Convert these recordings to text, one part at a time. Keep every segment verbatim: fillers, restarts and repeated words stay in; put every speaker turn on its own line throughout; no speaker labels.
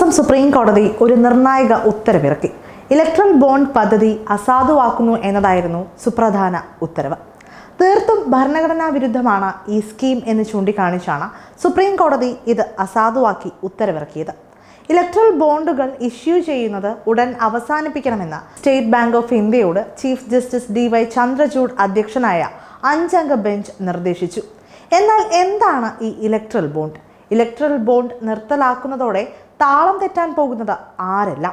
ദിവസം സുപ്രീം കോടതി ഒരു നിർണായക ഉത്തരവിറക്കി. ഇലക്ട്രൽ ബോണ്ട് പദ്ധതി അസാധുവാക്കുന്നു എന്നതായിരുന്നു സുപ്രധാന ഉത്തരവ്. തീർത്തും ഭരണഘടനാ വിരുദ്ധമാണ് ഈ സ്കീം എന്ന് ചൂണ്ടിക്കാണിച്ചാണ് സുപ്രീം കോടതി ഇത് അസാധുവാക്കി ഉത്തരവിറക്കിയത്. ഇലക്ട്രൽ ബോണ്ടുകൾ ഇഷ്യൂ ചെയ്യുന്നത് ഉടൻ അവസാനിപ്പിക്കണമെന്ന് സ്റ്റേറ്റ് ബാങ്ക് ഓഫ് ഇന്ത്യയോട് chief justice D Y Chandrachud അധ്യക്ഷനായ അഞ്ചംഗ ബെഞ്ച് നിർദ്ദേശിച്ചു. എന്നാൽ എന്താണ് ഈ ഇലക്ട്രൽ ബോണ്ട്? ഇലക്ട്രൽ ബോണ്ട് നിർത്തലാക്കുന്നതോടെ താളം തെറ്റാൻ പോകുന്നത് ആരെല്ലാം?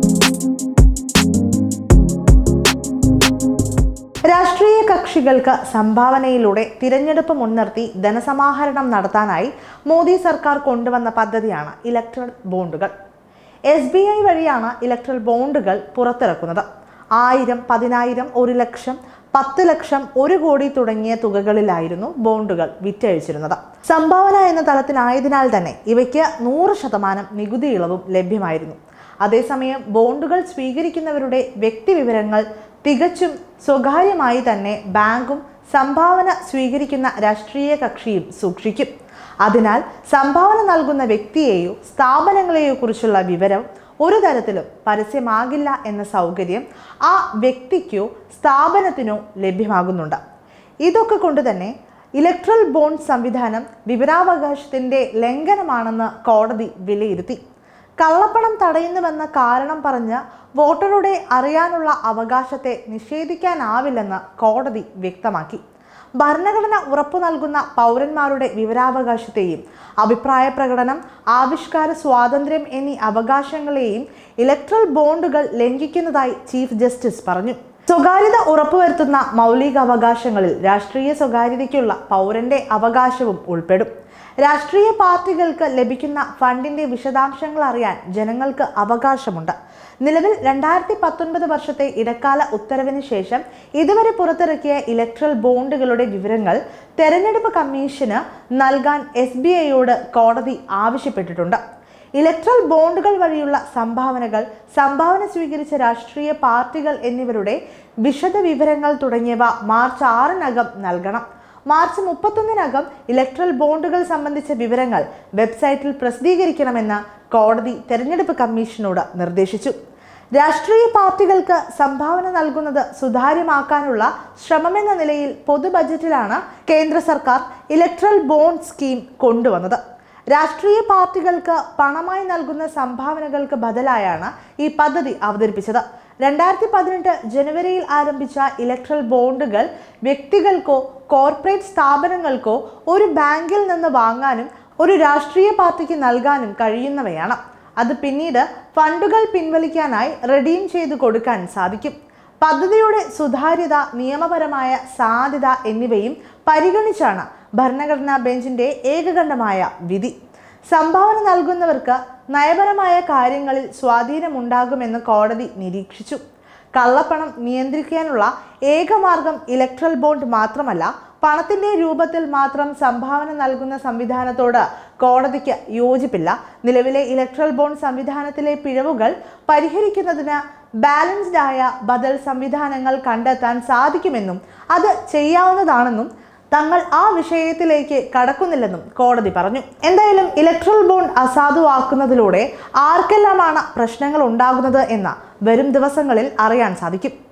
രാഷ്ട്രീയ കക്ഷികൾക്ക് സംഭാവനയിലൂടെ തിരഞ്ഞെടുപ്പ് മുൻനിർത്തി ധനസമാഹരണം നടത്താനായി മോദി സർക്കാർ കൊണ്ടുവന്ന പദ്ധതിയാണ് ഇലക്ട്രൽ ബോണ്ടുകൾ. എസ് ബി ഐ വഴിയാണ് ഇലക്ട്രൽ ബോണ്ടുകൾ പുറത്തിറക്കുന്നത്. ആയിരം, പതിനായിരം, ഒരു ലക്ഷം, പത്ത് ലക്ഷം, ഒരു കോടി തുടങ്ങിയ തുകകളിലായിരുന്നു ബോണ്ടുകൾ വിറ്റഴിച്ചിരുന്നത്. സംഭാവന എന്ന തലത്തിലായതിനാൽ തന്നെ ഇവയ്ക്ക് നൂറ് ശതമാനം നികുതി ഇളവും ലഭ്യമായിരുന്നു. അതേസമയം ബോണ്ടുകൾ സ്വീകരിക്കുന്നവരുടെ വ്യക്തിവിവരങ്ങൾ തികച്ചും സ്വകാര്യമായി തന്നെ ബാങ്കും സംഭാവന സ്വീകരിക്കുന്ന രാഷ്ട്രീയ കക്ഷിയും സൂക്ഷിക്കും. അതിനാൽ സംഭാവന നൽകുന്ന വ്യക്തിയെയോ സ്ഥാപനങ്ങളെയോ കുറിച്ചുള്ള വിവരം ഒരു തരത്തിലും പരസ്യമാകില്ല എന്ന സൗകര്യം ആ വ്യക്തിക്കോ സ്ഥാപനത്തിനോ ലഭ്യമാകുന്നുണ്ട്. ഇതൊക്കെ കൊണ്ട് തന്നെ ഇലക്ട്രൽ ബോണ്ട് സംവിധാനം വിവരാവകാശത്തിൻ്റെ ലംഘനമാണെന്ന് കോടതി വിലയിരുത്തി. കള്ളപ്പണം തടയുന്നുവെന്ന കാരണം പറഞ്ഞ് വോട്ടറുടെ അറിയാനുള്ള അവകാശത്തെ നിഷേധിക്കാനാവില്ലെന്ന് കോടതി വ്യക്തമാക്കി. ഭരണഘടന ഉറപ്പു നൽകുന്ന പൗരന്മാരുടെ വിവരാവകാശത്തെയും അഭിപ്രായ പ്രകടനം, ആവിഷ്കാര സ്വാതന്ത്ര്യം എന്നീ അവകാശങ്ങളെയും ഇലക്ട്രൽ ബോണ്ടുകൾ ലംഘിക്കുന്നതായി ചീഫ് ജസ്റ്റിസ് പറഞ്ഞു. സ്വകാര്യത ഉറപ്പുവരുത്തുന്ന മൗലിക അവകാശങ്ങളിൽ രാഷ്ട്രീയ സ്വകാര്യതയ്ക്കുള്ള പൗരന്റെ അവകാശവും ഉൾപ്പെടും. രാഷ്ട്രീയ പാർട്ടികൾക്ക് ലഭിക്കുന്ന ഫണ്ടിന്റെ വിശദാംശങ്ങൾ അറിയാൻ ജനങ്ങൾക്ക് അവകാശമുണ്ട്. നിലവിൽ രണ്ടായിരത്തി പത്തൊൻപത് വർഷത്തെ ഇടക്കാല ഉത്തരവിന് ശേഷം ഇതുവരെ പുറത്തിറക്കിയ ഇലക്ട്രൽ ബോണ്ടുകളുടെ വിവരങ്ങൾ തെരഞ്ഞെടുപ്പ് കമ്മീഷന് നൽകാൻ എസ് ബി ഐയോട് കോടതി ആവശ്യപ്പെട്ടിട്ടുണ്ട്. ഇലക്ട്രൽ ബോണ്ടുകൾ വഴിയുള്ള സംഭാവനകൾ, സംഭാവന സ്വീകരിച്ച രാഷ്ട്രീയ പാർട്ടികൾ എന്നിവരുടെ വിശദ വിവരങ്ങൾ തുടങ്ങിയവ മാർച്ച് ആറിനകം നൽകണം. മാർച്ച് മുപ്പത്തൊന്നിനകം ഇലക്ട്രൽ ബോണ്ടുകൾ സംബന്ധിച്ച വിവരങ്ങൾ വെബ്സൈറ്റിൽ പ്രസിദ്ധീകരിക്കണമെന്ന് കോടതി തെരഞ്ഞെടുപ്പ് കമ്മീഷനോട് നിർദ്ദേശിച്ചു. രാഷ്ട്രീയ പാർട്ടികൾക്ക് സംഭാവന നൽകുന്നത് സുതാര്യമാക്കാനുള്ള ശ്രമമെന്ന നിലയിൽ പൊതു ബജറ്റിലാണ് കേന്ദ്ര സർക്കാർ ഇലക്ട്രൽ ബോണ്ട് സ്കീം കൊണ്ടുവന്നത്. രാഷ്ട്രീയ പാർട്ടികൾക്ക് പണമായി നൽകുന്ന സംഭാവനകൾക്ക് ബദലായാണ് ഈ പദ്ധതി അവതരിപ്പിച്ചത്. രണ്ടായിരത്തി പതിനെട്ട് ജനുവരിയിൽ ആരംഭിച്ച ഇലക്ട്രൽ ബോണ്ടുകൾ വ്യക്തികൾക്കോ കോർപ്പറേറ്റ് സ്ഥാപനങ്ങൾക്കോ ഒരു ബാങ്കിൽ നിന്ന് വാങ്ങാനും ഒരു രാഷ്ട്രീയ പാർട്ടിക്ക് നൽകാനും കഴിയുന്നവയാണ്. അത് പിന്നീട് ഫണ്ടുകൾ പിൻവലിക്കാനായി റെഡീം ചെയ്തു കൊടുക്കാൻ സാധിക്കും. പദ്ധതിയുടെ സുതാര്യത, നിയമപരമായ സാധ്യത എന്നിവയും പരിഗണിച്ചാണ് ഭരണഘടനാ ബെഞ്ചിന്റെ ഏകകണ്ഠമായ വിധി. സംഭാവന നൽകുന്നവർക്ക് നയപരമായ കാര്യങ്ങളിൽ സ്വാധീനമുണ്ടാകുമെന്ന് കോടതി നിരീക്ഷിച്ചു. കള്ളപ്പണം നിയന്ത്രിക്കാനുള്ള ഏകമാർഗം ഇലക്ട്രൽ ബോണ്ട് മാത്രമല്ല, പണത്തിന്റെ രൂപത്തിൽ മാത്രം സംഭാവന നൽകുന്ന സംവിധാനത്തോട് കോടതിക്ക് യോജിപ്പില്ല. നിലവിലെ ഇലക്ട്രൽ ബോണ്ട് സംവിധാനത്തിലെ പിഴവുകൾ പരിഹരിക്കുന്നതിന് ബാലൻസ്ഡ് ആയ ബദൽ സംവിധാനങ്ങൾ കണ്ടെത്താൻ സാധിക്കുമെന്നും അത് ചെയ്യാവുന്നതാണെന്നും തങ്ങൾ ആ വിഷയത്തിലേക്ക് കടക്കുന്നില്ലെന്നും കോടതി പറഞ്ഞു. എന്തായാലും ഇലക്ട്രൽ ബോണ്ട് അസാധുവാക്കുന്നതിലൂടെ ആർക്കെല്ലാമാണ് പ്രശ്നങ്ങൾ ഉണ്ടാകുന്നത് എന്ന് വരും ദിവസങ്ങളിൽ അറിയാൻ സാധിക്കും.